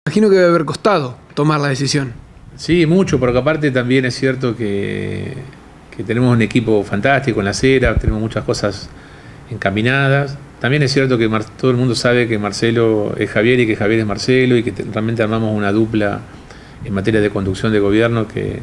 Imagino que debe haber costado tomar la decisión. Sí, mucho, porque aparte también es cierto que tenemos un equipo fantástico en la acera, tenemos muchas cosas encaminadas. También es cierto que todo el mundo sabe que Marcelo es Javier y que Javier es Marcelo y que realmente armamos una dupla en materia de conducción de gobierno que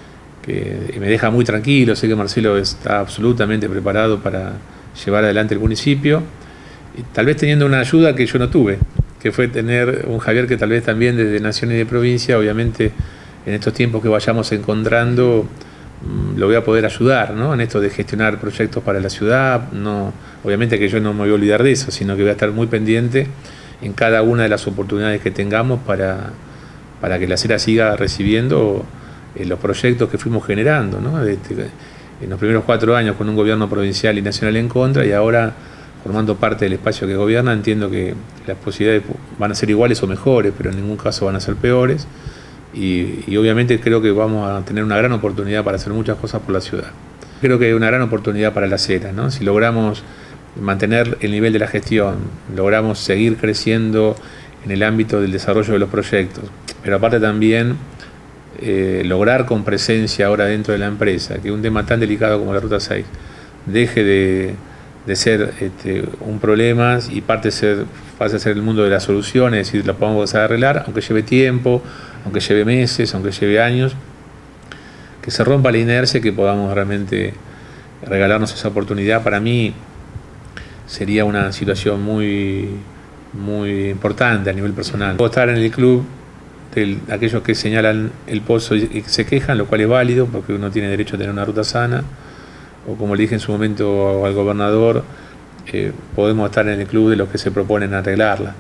me deja muy tranquilo. Sé que Marcelo está absolutamente preparado para llevar adelante el municipio, y tal vez teniendo una ayuda que yo no tuve, que fue tener un Javier que tal vez también desde Nación y de provincia, obviamente en estos tiempos que vayamos encontrando, lo voy a poder ayudar, ¿no? En esto de gestionar proyectos para la ciudad. No, obviamente que yo no me voy a olvidar de eso, sino que voy a estar muy pendiente en cada una de las oportunidades que tengamos para que la acera siga recibiendo los proyectos que fuimos generando, ¿no? En los primeros 4 años con un gobierno provincial y nacional en contra, y ahora formando parte del espacio que gobierna, entiendo que las posibilidades van a ser iguales o mejores, pero en ningún caso van a ser peores. Y obviamente creo que vamos a tener una gran oportunidad para hacer muchas cosas por la ciudad. Creo que hay una gran oportunidad para la acera, ¿no? Si logramos mantener el nivel de la gestión, logramos seguir creciendo en el ámbito del desarrollo de los proyectos, pero aparte también lograr con presencia ahora dentro de la empresa que un tema tan delicado como la Ruta 6 deje de ser un problema y pase a ser el mundo de las soluciones, es decir, lo podamos arreglar, aunque lleve tiempo, aunque lleve meses, aunque lleve años, que se rompa la inercia y que podamos realmente regalarnos esa oportunidad. Para mí sería una situación muy, muy importante a nivel personal. Puedo estar en el club de aquellos que señalan el pozo y se quejan, lo cual es válido porque uno tiene derecho a tener una ruta sana, o como le dije en su momento al gobernador, podemos estar en el club de los que se proponen arreglarla,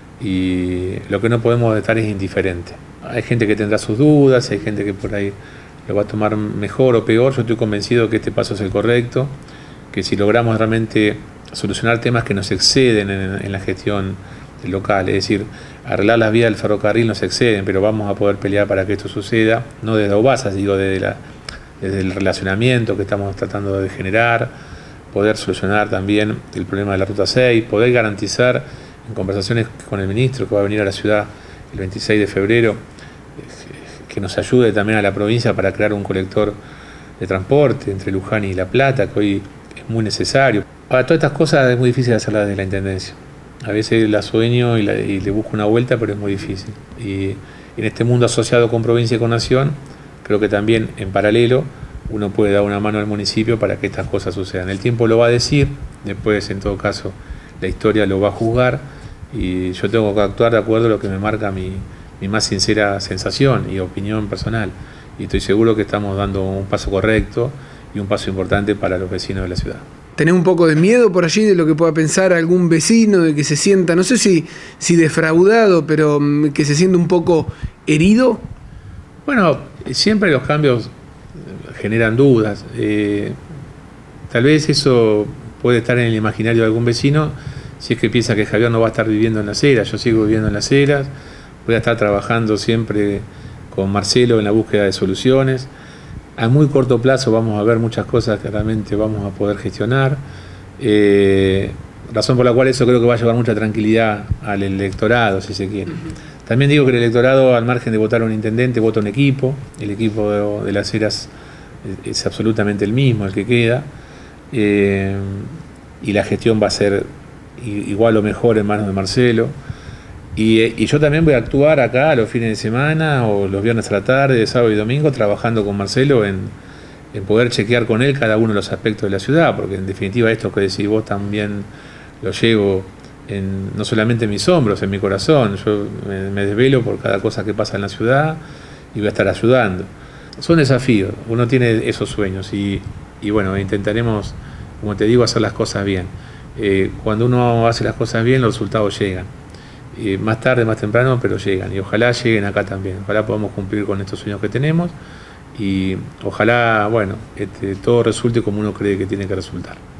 y lo que no podemos estar es indiferente. Hay gente que tendrá sus dudas, hay gente que por ahí lo va a tomar mejor o peor. Yo estoy convencido que este paso es el correcto, que si logramos realmente solucionar temas que nos exceden en la gestión del local, es decir, arreglar las vías del ferrocarril nos exceden, pero vamos a poder pelear para que esto suceda, no desde Aubazas, digo desde el relacionamiento que estamos tratando de generar, poder solucionar también el problema de la Ruta 6, poder garantizar en conversaciones con el ministro que va a venir a la ciudad el 26 de febrero, que nos ayude también a la provincia para crear un colector de transporte entre Luján y La Plata, que hoy es muy necesario. Para todas estas cosas es muy difícil hacerlas desde la Intendencia. A veces la sueño y le busco una vuelta, pero es muy difícil. Y en este mundo asociado con provincia y con nación, creo que también en paralelo uno puede dar una mano al municipio para que estas cosas sucedan. El tiempo lo va a decir, después en todo caso la historia lo va a juzgar, y yo tengo que actuar de acuerdo a lo que me marca mi más sincera sensación y opinión personal. Y estoy seguro que estamos dando un paso correcto y un paso importante para los vecinos de la ciudad. ¿Tenés un poco de miedo por allí de lo que pueda pensar algún vecino, de que se sienta, no sé si defraudado, pero que se sienta un poco herido? Bueno, siempre los cambios generan dudas. Tal vez eso puede estar en el imaginario de algún vecino, si es que piensa que Javier no va a estar viviendo en las Heras. Yo sigo viviendo en las Heras, voy a estar trabajando siempre con Marcelo en la búsqueda de soluciones. A muy corto plazo vamos a ver muchas cosas que realmente vamos a poder gestionar, razón por la cual eso creo que va a llevar mucha tranquilidad al electorado, si se quiere. También digo que el electorado, al margen de votar a un intendente, vota un equipo. El equipo de las Heras es absolutamente el mismo, el que queda, y la gestión va a ser igual o mejor en manos de Marcelo. Y yo también voy a actuar acá los fines de semana o los viernes a la tarde, sábado y domingo, trabajando con Marcelo en poder chequear con él cada uno de los aspectos de la ciudad, porque en definitiva esto que decís vos también lo llevo no solamente en mis hombros, en mi corazón. Yo me desvelo por cada cosa que pasa en la ciudad y voy a estar ayudando. Son desafíos, uno tiene esos sueños y bueno, intentaremos, como te digo, hacer las cosas bien. Cuando uno hace las cosas bien, los resultados llegan. Más tarde, más temprano, pero llegan, y ojalá lleguen acá también. Ojalá podamos cumplir con estos sueños que tenemos, y ojalá, bueno, todo resulte como uno cree que tiene que resultar.